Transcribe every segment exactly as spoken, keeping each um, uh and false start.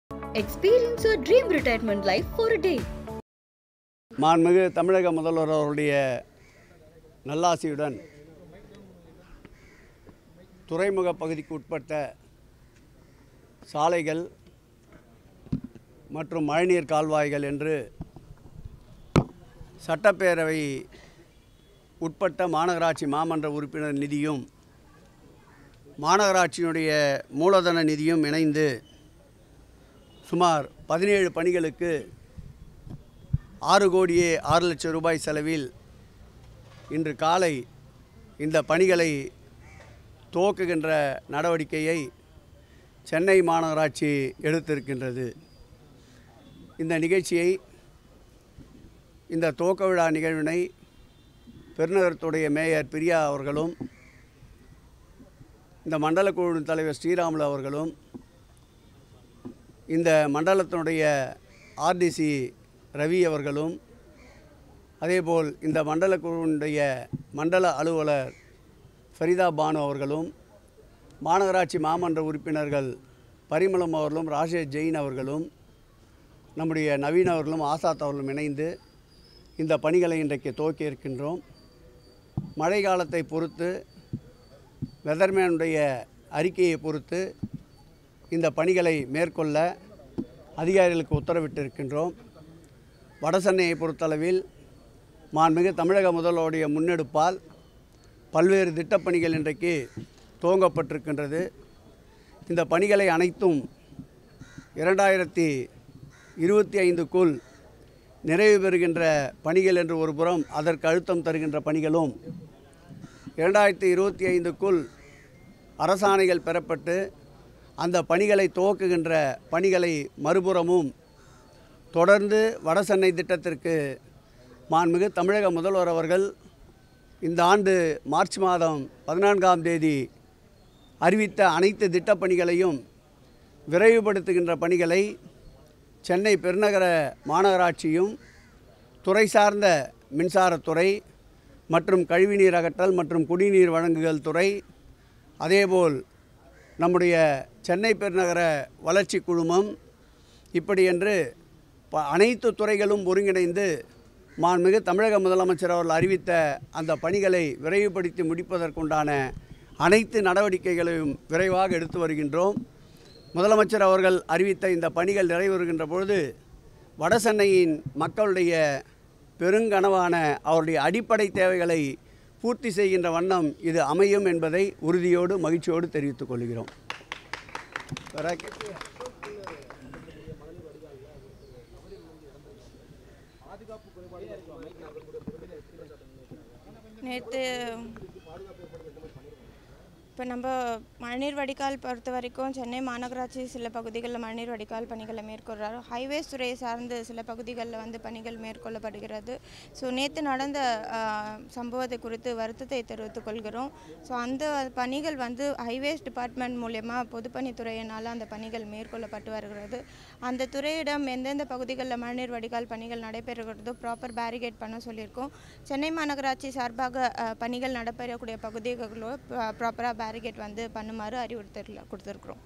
Experience your dream retirement life for a day. மாண்புமிகு தமிழக முதல்வர் அவருடைய நல்லாசியுடன் துறைமுக பகுதிக்கு உட்பட்ட சாலைகள் மற்றும் மழைநீர் கால்வாய்கள் என்று சட்டப்பேரவை உட்பட்ட மாநகராட்சி மாமன்ற உறுப்பினர் நிதியும் மாநகராட்சியினுடைய மூலதன நிதியும் இணைந்து சுமார் பதினேழு பணிகளுக்கு ஆறு கோடியே ஆறு லட்சம் ரூபாய் செலவில் இன்று காலை இந்த பணிகளை துவக்குகின்ற நடவடிக்கையை சென்னை மாநகராட்சி எடுத்திருக்கின்றது. இந்த நிகழ்ச்சியை இந்த துவக்க விழா நிகழ்வினை பெருநகரத்துடைய மேயர் பிரியா அவர்களும் இந்த மண்டல குழுவின் தலைவர் ஸ்ரீராமுலு அவர்களும் இந்த மண்டலத்தினுடைய ஆர்டிசி ரவி அவர்களும் அதேபோல் இந்த மண்டல குழுவினுடைய மண்டல அலுவலர் ஃபரிதா பானு அவர்களும் மாநகராட்சி மாமன்ற உறுப்பினர்கள் பரிமளம் அவர்களும் ராஜேஷ் ஜெயின் அவர்களும் நம்முடைய நவீன் அவர்களும் ஆசாத் அவர்களும் இணைந்து இந்த பணிகளை இன்றைக்கு துவக்கி இருக்கின்றோம். மழை காலத்தை பொறுத்து வெதர்மேனுடைய அறிக்கையை பொறுத்து இந்த பணிகளை மேற்கொள்ள அதிகாரிகளுக்கு உத்தரவிட்டிருக்கின்றோம். வடசென்னையை பொறுத்தளவில் மாண்புமிகு தமிழக முதல்வருடைய முன்னெடுப்பால் பல்வேறு திட்டப்பணிகள் இன்றைக்கு துவங்கப்பட்டிருக்கின்றது. இந்த பணிகளை அனைத்தும் இரண்டாயிரத்தி இருபத்தி ஐந்துக்குள் நிறைவு பெறுகின்ற பணிகள் என்று ஒரு புறம் அதற்கு அழுத்தம் தருகின்ற பணிகளும் இரண்டாயிரத்தி இருபத்தி ஐந்துக்குள் அரசாணைகள் பெறப்பட்டு அந்த பணிகளை துவக்குகின்ற பணிகளை மறுபுறமும் தொடர்ந்து வடசென்னை திட்டத்திற்கு மாண்புமிகு தமிழக முதல்வர் அவர்கள் இந்த ஆண்டு மார்ச் மாதம் பதினான்காம் தேதி அறிவித்த அனைத்து திட்டப்பணிகளையும் விரைவுபடுத்துகின்ற பணிகளை சென்னை பெருநகர மாநகராட்சியும் துறை சார்ந்த மின்சாரத்துறை மற்றும் கழிவுநீர் அகற்றல் மற்றும் குடிநீர் வழங்குதல் துறை அதேபோல் நம்முடைய சென்னை பெருநகர வளர்ச்சி குழுமம் இப்படி என்று ப அனைத்து துறைகளும் ஒருங்கிணைந்து மாண்புமிகு தமிழக முதலமைச்சர் அவர்கள் அறிவித்த அந்த பணிகளை விரைவுபடுத்தி முடிப்பதற்குண்டான அனைத்து நடவடிக்கைகளையும் விரைவாக எடுத்து வருகின்றோம். முதலமைச்சர் அவர்கள் அறிவித்த இந்த பணிகள் நிறைவேறுகின்ற பொழுது வடசென்னையின் மக்களுடைய பெருங்கனவான அவருடைய அடிப்படை தேவைகளை பூர்த்தி செய்கின்ற வண்ணம் இது அமையும் என்பதை உறுதியோடு மகிழ்ச்சியோடு தெரிவித்துக் கொள்கிறோம். நேற்று இப்போ நம்ம மழைநீர் வடிகால் பொறுத்த வரைக்கும் சென்னை மாநகராட்சி சில பகுதிகளில் மழைநீர் வடிகால் பணிகளை மேற்கொள்கிறார். ஹைவேஸ் துறையை சார்ந்து சில பகுதிகளில் வந்து பணிகள் மேற்கொள்ளப்படுகிறது. ஸோ நேற்று நடந்த சம்பவத்தை குறித்து வருத்தத்தை தெரிவித்துக் கொள்கிறோம். ஸோ அந்த பணிகள் வந்து ஹைவேஸ் டிபார்ட்மெண்ட் மூலயமா பொதுப்பணித்துறையினால் அந்த பணிகள் மேற்கொள்ளப்பட்டு வருகிறது. அந்த துறையிடம் எந்தெந்த பகுதிகளில் மழைநீர் வடிகால் பணிகள் நடைபெறுகிறதோ ப்ராப்பர் பேரிகேட் பண்ண சொல்லியிருக்கோம். சென்னை மாநகராட்சி சார்பாக பணிகள் நடைபெறக்கூடிய பகுதிகளோ ப்ராப்பராக பேரிகேட் வந்து பண்ணுமாறு அறிவுறுத்தல் கொடுத்துருக்குறோம்.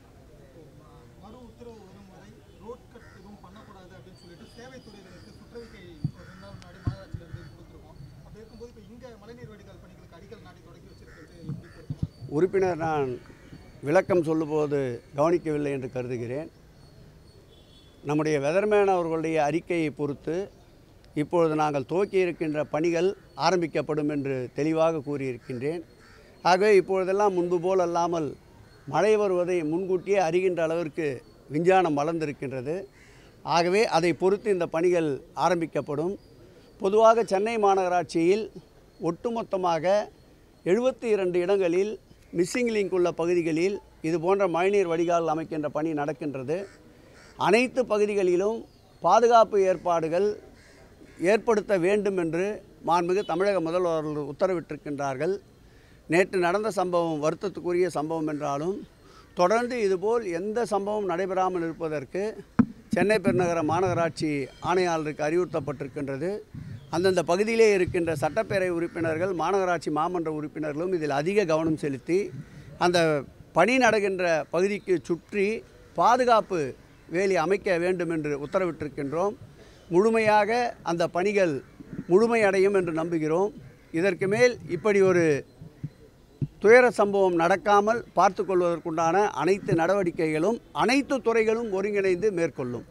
உறுப்பினர் நான் விளக்கம் சொல்லும்போது கவனிக்கவில்லை என்று கருதுகிறேன். நம்முடைய வெதர்மேன் அவர்களுடைய அறிக்கையை பொறுத்து இப்பொழுது நாங்கள் துவக்கி இருக்கின்ற பணிகள் ஆரம்பிக்கப்படும் என்று தெளிவாக கூறியிருக்கின்றேன். ஆகவே இப்பொழுதெல்லாம் முன்பு போல் அல்லாமல் மழை வருவதை முன்கூட்டியே அறிகின்ற அளவிற்கு விஞ்ஞானம் வளர்ந்திருக்கின்றது. ஆகவே அதை பொறுத்து இந்த பணிகள் ஆரம்பிக்கப்படும். பொதுவாக சென்னை மாநகராட்சியில் ஒட்டுமொத்தமாக எழுபத்தி இரண்டு இடங்களில் மிஸ்ஸிங் லிங்க் உள்ள பகுதிகளில் இது போன்ற மழைநீர் வடிகால் அமைக்கின்ற பணி நடக்கின்றது. அனைத்து பகுதிகளிலும் பாதுகாப்பு ஏற்பாடுகள் ஏற்படுத்த வேண்டும் என்று மாண்புமிகு தமிழக முதல்வர் உத்தரவிட்டிருக்கின்றார்கள். நேற்று நடந்த சம்பவம் வருத்தத்துக்குரிய சம்பவம் என்றாலும் தொடர்ந்து இதுபோல் எந்த சம்பவம் நடைபெறாமல் இருப்பதற்கு சென்னை பெருநகர மாநகராட்சி ஆணையாளருக்கு அறிவுறுத்தப்பட்டிருக்கின்றது. அந்தந்த பகுதியிலே இருக்கின்ற சட்டப்பேரவை உறுப்பினர்கள் மாநகராட்சி மாமன்ற உறுப்பினர்களும் இதில் அதிக கவனம் செலுத்தி அந்த பணி நடக்கின்ற பகுதிக்கு சுற்றி பாதுகாப்பு வேலி அமைக்க வேண்டும் என்று உத்தரவிட்டிருக்கின்றோம். முழுமையாக அந்த பணிகள் முழுமையடையும் என்று நம்புகிறோம். இதற்கு மேல் இப்படி ஒரு துயர சம்பவம் நடக்காமல் பார்த்து கொள்வதற்குண்டான அனைத்து நடவடிக்கைகளும் அனைத்து துறைகளும் ஒருங்கிணைந்து மேற்கொள்ளும்.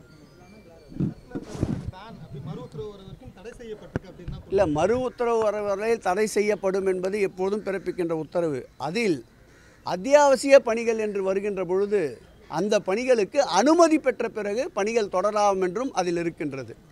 இல்லை, மறு உத்தரவு வர வரையில் தடை செய்யப்படும் என்பது எப்போதும் பிறப்பிக்கின்ற உத்தரவு. அதில் அத்தியாவசிய பணிகள் என்று வருகின்ற பொழுது அந்த பணிகளுக்கு அனுமதி பெற்ற பிறகு பணிகள் தொடரலாம் என்றும் அதில் இருக்கின்றது.